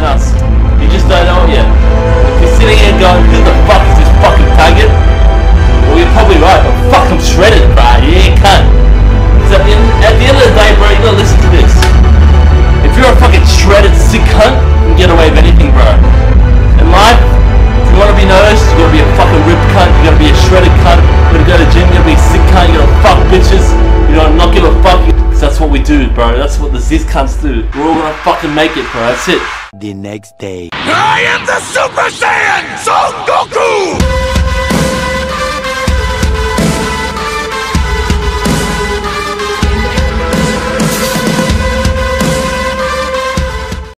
than us. You just don't know it yet. If you're sitting here going, who the fuck is this fucking faggot? Well, you're probably right, but fuck, I'm shredded, bro. Yeah, cunt. So at the end of the day, bro, you gotta listen to this. If you're a fucking shredded sick cunt, you can get away with anything, bro. In life, if you wanna be noticed, you gotta be a fucking ripped cunt, you gotta be a shredded cunt, you gotta go to the gym, you gotta be a sick cunt, you gotta fuck bitches, you gotta not give a fuck. So that's what we do, bro. That's what the Ziz cunts do. We're all gonna fucking make it, bro. That's it. The next day. I am the Super Saiyan Son Goku!